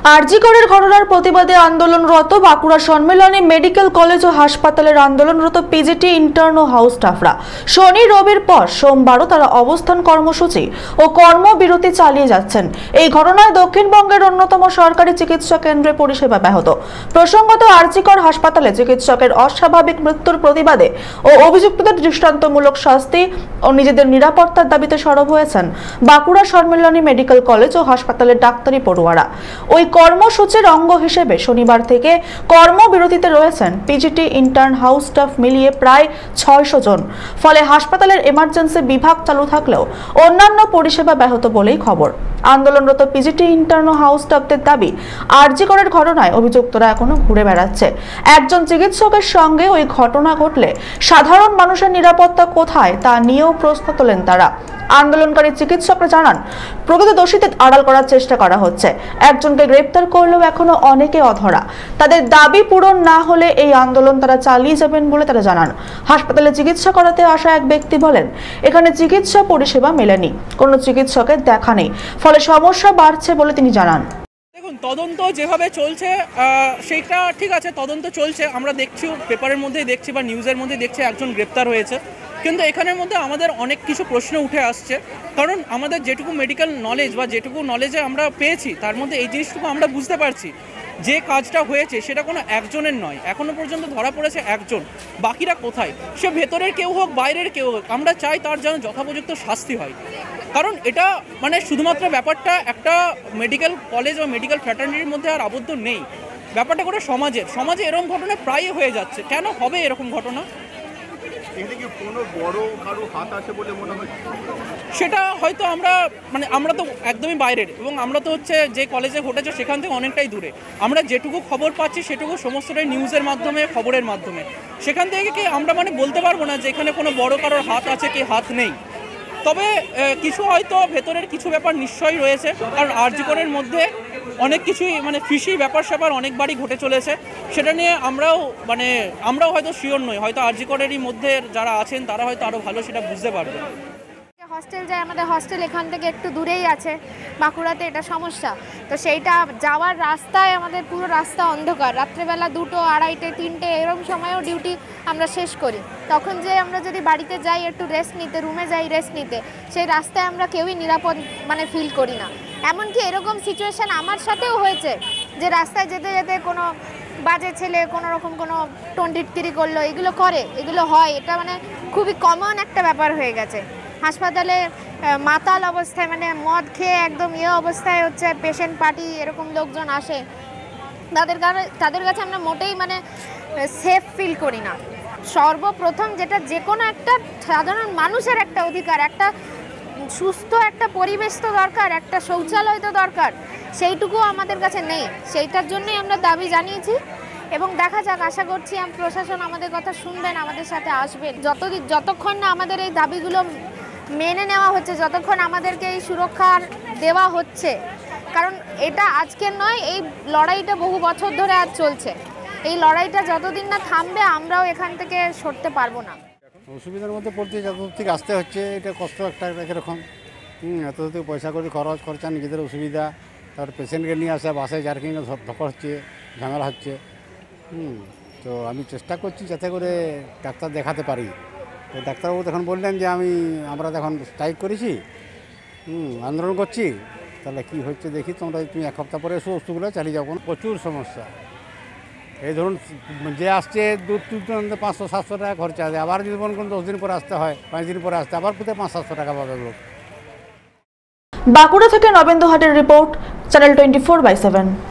আরজি করের ঘটনার প্রতিবাদে আন্দোলনরত বাঁকুড়া সম্মেলনী মেডিকেল কলেজ ও হাসপাতালের আন্দোলনরত পিজিটি ইন্টার্ন ও হাউস স্টাফরা শনি রবির পর সোমবারও তারা অবস্থান কর্মসূচি ও কর্মবিরতি চালিয়ে যাচ্ছেন। এই ঘটনায় দক্ষিণবঙ্গের অন্যতম সরকারি চিকিৎসা কেন্দ্রে পরিষেবা ব্যাহত। প্রসঙ্গত আরজি কর হাসপাতালে চিকিৎসকের অস্বাভাবিক মৃত্যুর প্রতিবাদে ও অভিযুক্তদের দৃষ্টান্তমূলক শাস্তি ও নিজেদের নিরাপত্তার দাবিতে সরব হয়েছেন বাঁকুড়া সম্মেলনী মেডিকেল কলেজ ও হাসপাতালের ডাক্তারি পড়ুয়ারা। ওই কর্মসূচির অঙ্গ হিসেবে শনিবার থেকে কর্মবিরতিতে রয়েছেন পিজিটি ইন্টার্ন হাউস স্টাফ মিলিয়ে প্রায় 600 জন। ফলে হাসপাতালের এমার্জেন্সি বিভাগ চালু থাকলেও অন্যান্য পরিষেবা ব্যাহত বলেই খবর। আন্দোলনরত পিজিটি ইন্টার্ন ও হাউস স্টাফদের দাবি, আরজি করের ঘটনায় অভিযুক্তরা এখনো ঘুরে বেড়াচ্ছে। একজন চিকিৎসকের সঙ্গে ওই ঘটনা ঘটলে সাধারণ মানুষের নিরাপত্তা কোথায় তা নিয়েও প্রশ্ন তোলেন তারা। আন্দোলনকারী চিকিৎসকরা জানান, প্রকৃত দোষীদের আড়াল করার চেষ্টা করা হচ্ছে। একজনকে গ্রেপ্তার করলেও এখনো অনেকে অধরা। তাদের দাবি পূরণ না হলে এই আন্দোলন তারা চালিয়ে যাবেন বলে তারা জানান। হাসপাতালে চিকিৎসা করাতে আসা এক ব্যক্তি বলেন, এখানে চিকিৎসা পরিষেবা মেলেনি, কোনো চিকিৎসকের দেখা নেই, ফলে সমস্যা বাড়ছে বলে তিনি জানান। দেখুন, তদন্ত যেভাবে চলছে সেইটা ঠিক আছে, তদন্ত চলছে, আমরা দেখছি, পেপারের মধ্যেই দেখছি বা নিউজের মধ্যে দেখছি একজন গ্রেপ্তার হয়েছে। কিন্তু এখানের মধ্যে আমাদের অনেক কিছু প্রশ্ন উঠে আসছে, কারণ আমাদের যেটুকু মেডিকেল নলেজ বা যেটুকু নলেজে আমরা পেয়েছি তার মধ্যে এই জিনিসটুকু আমরা বুঝতে পারছি যে কাজটা হয়েছে সেটা কোনো একজনের নয়। এখনও পর্যন্ত ধরা পড়েছে একজন, বাকিরা কোথায়? সে ভেতরের কেউ হোক বাইরের কেউ হোক, আমরা চাই তার যেন যথোপযুক্ত শাস্তি হয়। কারণ এটা মানে শুধুমাত্র ব্যাপারটা একটা মেডিকেল কলেজ বা মেডিকেল ফ্র্যাটার্নিটির মধ্যে আর আবদ্ধ নেই, ব্যাপারটা করে সমাজে এরকম ঘটনা প্রায়ই হয়ে যাচ্ছে। কেন হবে এরকম ঘটনা? সেটা হয়তো আমরা তো একদমই বাইরের, এবং আমরা তো হচ্ছে যে কলেজে ঘটেছে সেখান থেকে অনেকটাই দূরে। আমরা যেটুকু খবর পাচ্ছি সেটুকু সমস্তটাই নিউজের মাধ্যমে, খবরের মাধ্যমে। সেখান থেকে কি আমরা বলতে পারবো না যে এখানে কোনো বড় কারোর হাত আছে কি হাত নেই। তবে কিছু হয়তো ভেতরের কিছু ব্যাপার নিশ্চয়ই রয়েছে, কারণ আরজি করের মধ্যে অনেক কিছুই ফিশি ব্যাপার স্যাপার অনেকবারই ঘটে চলেছে। সেটা নিয়ে আমরাও হয়তো শিওর নই, হয়তো আরজি করেরই মধ্যে যারা আছেন তারা হয়তো আরও ভালো সেটা বুঝতে পারবে। হস্টেল যায়, আমাদের হস্টেল এখান থেকে একটু দূরেই আছে, বাঁকুড়াতে এটা সমস্যা। তো সেইটা যাওয়ার রাস্তায় আমাদের পুরো রাস্তা অন্ধকার, রাত্রেবেলা 2টো, 2:30, 3টে এরকম সময়েও ডিউটি আমরা শেষ করি। তখন যে আমরা যদি বাড়িতে যাই একটু রেস্ট নিতে, রুমে যাই রেস্ট নিতে, সেই রাস্তায় আমরা কেউই নিরাপদ ফিল করি না। এমনকি এরকম সিচুয়েশান আমার সাথেও হয়েছে যে রাস্তায় যেতে যেতে কোনো বাজে ছেলে কোনো রকম কোনো টন্টিটকিরি করলো, এগুলো হয়, এটা খুবই কমন একটা ব্যাপার হয়ে গেছে। হাসপাতালে মাতাল অবস্থায় মদ খেয়ে একদম অবস্থায় হচ্ছে পেশেন্ট পার্টি এরকম লোকজন আসে, তাদের কাছে আমরা মোটেই সেফ ফিল করি না। সর্বপ্রথম যেটা যে কোনো একটা সাধারণ মানুষের একটা অধিকার, একটা সুস্থ একটা পরিবেশ তো দরকার, একটা শৌচালয় তো দরকার, সেইটুকু আমাদের কাছে নেই। সেইটার জন্যই আমরা দাবি জানিয়েছি এবং দেখা যাক, আশা করছি প্রশাসন আমাদের কথা শুনবেন, আমাদের সাথে আসবেন। যতক্ষণ না আমাদের এই দাবিগুলো মেনে নেওয়া হচ্ছে, যতক্ষণ আমাদেরকে এই সুরক্ষা দেওয়া হচ্ছে, কারণ এটা আজকের নয়, এই লড়াইটা বহু বছর ধরে আজ চলছে। এই লড়াইটা যতদিন না থামবে আমরাও এখান থেকে সরতে পারবো না। অসুবিধার মধ্যে পড়তে যত থেকে আসতে হচ্ছে, এটা কষ্ট একটা একরকম। এত পয়সা করে খরচা, নিজেদের অসুবিধা, তারপর পেশেন্টকে নিয়ে আসা, বাসায় জার্কিং ধকল হচ্ছে, ঝামেলা হচ্ছে। তো আমি চেষ্টা করছি যাতে করে ডাক্তার দেখাতে পারি। তো ডাক্তারবাবু তখন বললেন যে আমরা এখন স্ট্রাইক করেছি, আন্দোলন করছি, তাহলে কি হচ্ছে দেখি, তুমি 1 সপ্তাহ পরে এসো, ওষুধগুলো চালিয়ে যাবো। প্রচুর সমস্যা। এই ধরুন যে আসছে 500-700 টাকা খরচা আছে, আবার যদি মনে করুন 10 দিন পরে আসতে হয়, 5 দিন পরে আসতে আবার কোথায় 500-700 টাকা পাবে লোক। বাঁকুড়া থেকে নবেন্দু হাটের রিপোর্ট, চ্যানেল 24/7।